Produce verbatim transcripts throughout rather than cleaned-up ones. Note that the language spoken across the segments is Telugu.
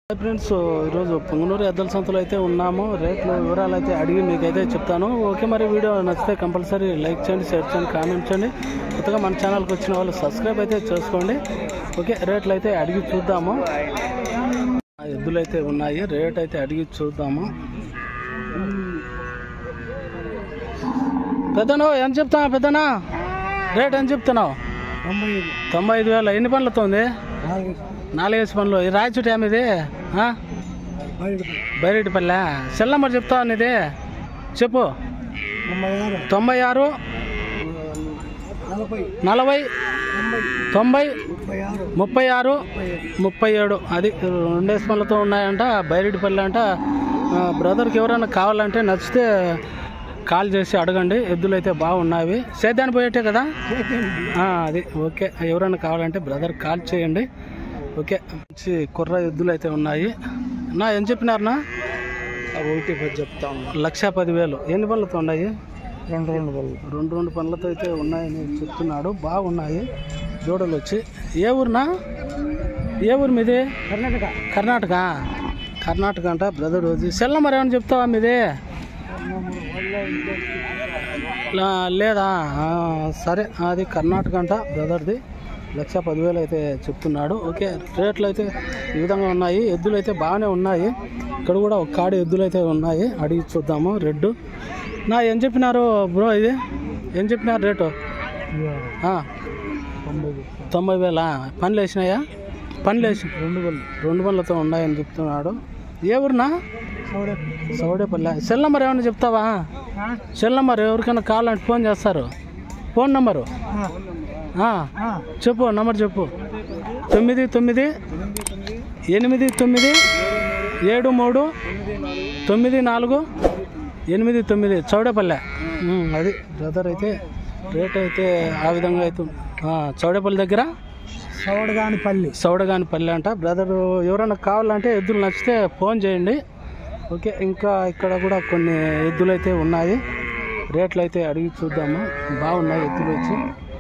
ఫ్రెండ్స్, ఈరోజు పొంగనూరు ఎద్దల సంతలో అయితే ఉన్నాము. రేట్లు వివరాలు అయితే అడిగి మీకైతే చెప్తాను. ఓకే, మరి వీడియో నచ్చితే కంపల్సరీ లైక్ చేయండి, షేర్ చేయండి, కామెంట్ చేయండి. కొత్తగా మన ఛానల్కి వచ్చిన వాళ్ళు సబ్స్క్రైబ్ అయితే చేసుకోండి. ఓకే, రేట్లు అయితే అడిగి చూద్దాము. ఎద్దులు అయితే ఉన్నాయి, రేట్ అయితే అడిగి చూద్దాము. పెద్దను ఎంత చెప్తావు? పెద్దనా రేట్ ఎంత చెప్తున్నావు? తొంభై ఐదు వేల ఎన్ని పనులతో ఉంది? నాలుగేసి పనులు. ఈ రాయచుటి ఏమి ఇది? బైరెడ్డిపల్లె. సెల్ నెంబర్ చెప్తావు ఇది? చెప్పు. తొంభై ఆరు నలభై తొంభై ముప్పై ఆరు ముప్పై ఏడు. అది రెండేసి పనులతో ఉన్నాయంట. బైరెడ్డిపల్లె అంట. బ్రదర్కి ఎవరైనా కావాలంటే నచ్చితే కాల్ చేసి అడగండి. ఎద్దులు అయితే బాగున్నాయి. సేద్యాన్ని పోయేటే కదా అది. ఓకే, ఎవరైనా కావాలంటే బ్రదర్ కాల్ చేయండి. ఓకే, మంచి కుర్ర ఎద్దులు అయితే ఉన్నాయి. నా ఏం చెప్పినారనా? ఒకటి పది చెప్తాము. లక్ష పదివేలు. ఎన్ని పనులతో ఉన్నాయి? రెండు రెండు పనులు. రెండు రెండు పనులతో అయితే ఉన్నాయని చెప్తున్నాడు. బాగున్నాయి జోడలు వచ్చి. ఏ ఊరునా? ఏ ఊరు మీది? కర్ణాటక. కర్ణాటక కర్ణాటక అంట బ్రదర్. రోజు సెల్ నెంబర్ ఏమని చెప్తావా మీది? లేదా? సరే, అది కర్ణాటక అంట బ్రదర్ది. లక్ష పదివేలు అయితే చెప్తున్నాడు. ఓకే, రేట్లు అయితే ఈ విధంగా ఉన్నాయి. ఎద్దులు అయితే బాగానే ఉన్నాయి. ఇక్కడ కూడా ఒక కాడి ఎద్దులు అయితే ఉన్నాయి. అడిగి చూద్దాము. రెడ్ నా ఏం చెప్పినారు బ్రో? ఇది ఏం చెప్పినారు రేటు? తొంభై వేల. పనులు వేసినాయా? పనులు వేసి రెండు పనులు రెండు పనులతో ఉన్నాయని చెప్తున్నాడు. ఏ ఊరునా? సౌడేపల్లె. సెల్ నెంబర్ ఏమన్నా చెప్తావా? సెల్ నెంబర్ ఎవరికైనా కావాలంటే ఫోన్ చేస్తారు. ఫోన్ నెంబరు చెప్పు. నెంబర్ చెప్పు. తొమ్మిది తొమ్మిది ఎనిమిది తొమ్మిది ఏడు మూడు తొమ్మిది నాలుగు ఎనిమిది తొమ్మిది. చౌడేపల్లె. అది బ్రదర్ అయితే రేట్ అయితే ఆ విధంగా అయితే చౌడేపల్లి దగ్గర సౌడగానిపల్లి సౌడగానిపల్లి అంట. బ్రదర్ ఎవరైనా కావాలంటే ఎద్దులు నచ్చితే ఫోన్ చేయండి. ఓకే, ఇంకా ఇక్కడ కూడా కొన్ని ఎద్దులు అయితే ఉన్నాయి. రేట్లు అయితే అడిగి చూద్దాము. బాగున్నాయి ఎద్దులు వచ్చి.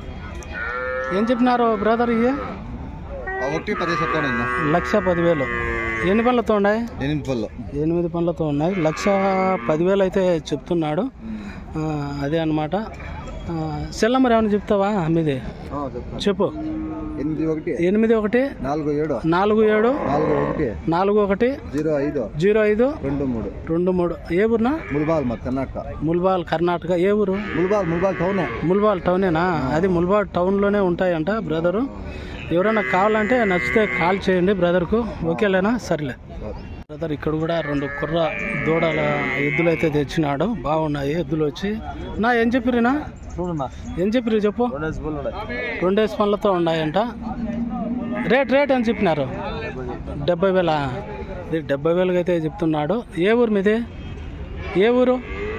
ఏం చెప్పినారు బ్రదర్? ఇవి ఒకటి పది చెప్తాను. లక్ష పదివేలు. ఎన్ని పనులతో ఉన్నాయి? ఎనిమిది పనులు. ఎనిమిది పనులతో ఉన్నాయి. లక్ష పదివేలు అయితే చెప్తున్నాడు. అదే అనమాట. సెల్ నెంబర్ ఏమైనా చెప్తావా మీది? చెప్పు. ఎనిమిది ఒకటి ఎనిమిది ఒకటి నాలుగు ఏడు నాలుగు ఏడు నాలుగు ఒకటి నాలుగు ఒకటి జీరో ఐదు జీరో ఐదు రెండు మూడు రెండు మూడు. ఏ ఊరునా? ముల్బాల్ కర్ణాటక. ముల్బాల్ కర్ణాటక. ఏ ఊరు? ముల్బాల్ ముల్బాల్ టౌన్. ముల్బాల్ టౌనేనా? అది ముల్బాల్ టౌన్లోనే ఉంటాయంట బ్రదరు. ఎవరైనా కావాలంటే నచ్చితే కాల్ చేయండి బ్రదర్కు. ఓకేలేనా? సరేలే బ్రదర్. ఇక్కడ కూడా రెండు కుర్ర దూడల ఎద్దులు అయితే తెచ్చినాడు. బాగున్నాయి ఎద్దులు వచ్చి. నా ఏం చెప్పిరినా? ఏం చెప్పిరు చెప్పు. రెండేసి పనులతో ఉన్నాయంట. రేట్ రేట్ అని చెప్పినారు? డెబ్బై వేల. ఇది డెబ్బై వేలకి అయితే చెప్తున్నాడు. ఏ ఊరు మీది? ఏ ఊరు?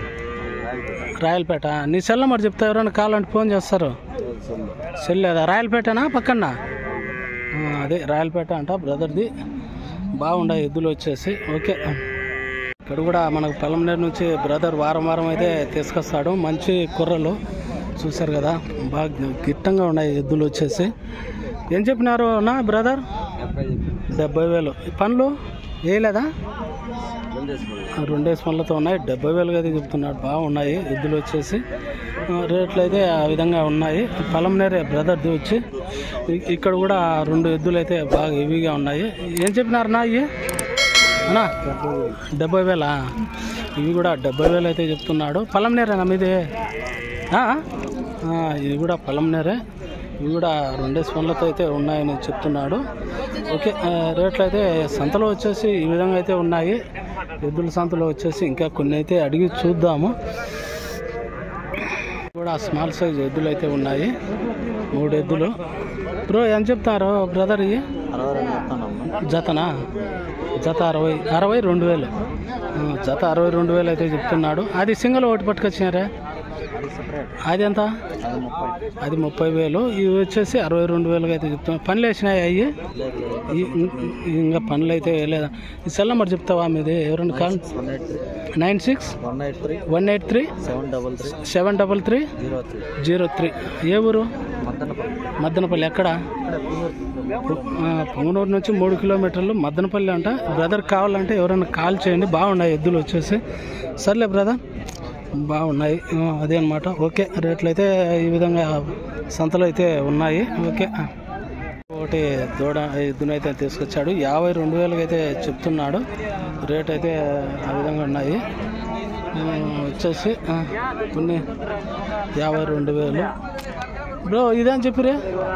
రాయలపేట. నీ సెల్ నెంబర్ చెప్తా, ఎవరైనా కావాలంటే ఫోన్ చేస్తారు. సెల్ లేదా? రాయలపేటనా పక్కన? అదే రాయలపేట అంట బ్రదర్ది. బాగుండాయి ఎద్దులు వచ్చేసి. ఓకే, ఇక్కడ కూడా మనకు పొలంనేరు నుంచి బ్రదర్ వారం వారం అయితే తీసుకొస్తాడు. మంచి కుర్రలు చూసారు కదా, బాగా గిట్టంగా ఉన్నాయి ఎద్దులు వచ్చేసి. ఏం చెప్పినారు నా బ్రదర్? డెబ్బై వేలు. పనులు వేయలేదా? రెండేసి పనులతో ఉన్నాయి. డెబ్బై వేలుగా అయితే చెప్తున్నాడు. బాగున్నాయి ఎద్దులు వచ్చేసి. రేట్లు అయితే ఆ విధంగా ఉన్నాయి. పొలంనేరే బ్రదర్ది వచ్చి. ఇక్కడ కూడా రెండు ఎద్దులు అయితే బాగా హెవీగా ఉన్నాయి. ఏం చెప్పినారు నా? ఇవి అన్నా డెబ్బై వేలా? ఇవి కూడా డెబ్బై వేలు అయితే చెప్తున్నాడు. పొలంనేరేనా మీది? ఇది కూడా పొలంనేరే. ఇవి కూడా రెండేసి పనులతో అయితే ఉన్నాయని చెప్తున్నాడు. ఓకే, రేట్లు అయితే సంతలో వచ్చేసి ఈ విధంగా అయితే ఉన్నాయి. ఎద్దుల సంతలో వచ్చేసి ఇంకా కొన్ని అయితే అడిగి చూద్దాము. కూడా స్మాల్ సైజ్ ఎద్దులు అయితే ఉన్నాయి. మూడు ఎద్దులు. బ్రో ఏం చెప్తారు బ్రదర్? ఇవి జతనా? జత అరవై అరవై రెండు వేలు. జత అరవై రెండు వేలు అయితే చెప్తున్నాడు. అది సింగిల్ ఒకటి పట్టుకొచ్చినారే? అది ఎంత? అది ముప్పై వేలు. ఇవి వచ్చేసి అరవై రెండు వేలుగా అయితే చెప్తున్నాడు. పనులు వేసినాయి అవి? ఇంకా పనులు అయితే వేయలేదా? ఈ సెల్ నెంబర్ చెప్తావా మీది? ఎవరైనా call. Nine six one eight three seven double three zero three. ఏ ఊరు? మద్దనపల్లి. ఎక్కడ? పొంగనూరు నుంచి మూడు కిలోమీటర్లు మదనపల్లి అంట. బ్రదర్ కావాలంటే ఎవరైనా కాల్ చేయండి. బాగున్నాయి ఎద్దులు వచ్చేసి. సర్లే బ్రదర్, బాగున్నాయి. అదే అనమాట. ఓకే, రేట్లు అయితే ఈ విధంగా సంతలో అయితే ఉన్నాయి. ఓకే, ఒకటి దూడ ఎద్దునైతే తీసుకొచ్చాడు. యాభై రెండు వేలకి అయితే చెప్తున్నాడు. రేట్ అయితే ఆ విధంగా ఉన్నాయి. వచ్చేసి కొన్ని యాభై రెండు వేలు బ్రో. ఇదేం చెప్పిరే?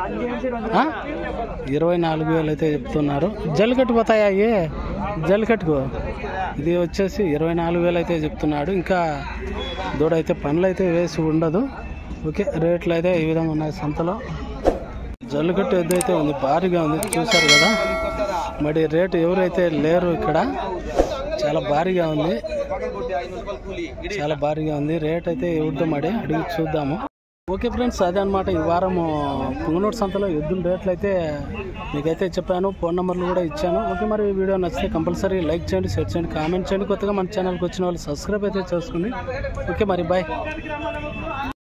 ఇరవై నాలుగు వేలు అయితే చెప్తున్నారు. జల్లికట్టు పోతాయా? అయ్యి జల్లికట్టుకు ఇది వచ్చేసి ఇరవై నాలుగు వేలు అయితే చెప్తున్నాడు. ఇంకా దూడ అయితే పనులు అయితే వేసి ఉండదు. ఓకే, రేట్లు అయితే ఈ విధంగా ఉన్నాయి సంతలో. జల్లికట్టు ఎద్దు అయితే ఉంది, భారీగా ఉంది, చూసారు కదా. మరి రేటు ఎవరైతే లేరు ఇక్కడ, చాలా భారీగా ఉంది, చాలా భారీగా ఉంది. రేట్ అయితే ఎవరితో మరి అడిగి చూద్దాము. ఓకే ఫ్రెండ్స్, అదే అనమాట ఈ వారము పుంగనూరు సంతలో ఎద్దుల రేట్లు అయితే మీకైతే చెప్పాను. ఫోన్ నెంబర్లు కూడా ఇచ్చాను. ఓకే, మరి వీడియో నచ్చితే కంపల్సరీ లైక్ చేయండి, షేర్ చేయండి, కామెంట్ చేయండి. కొత్తగా మన ఛానల్కి వచ్చిన వాళ్ళు సబ్స్క్రైబ్ అయితే చేసుకోండి. ఓకే మరి బాయ్.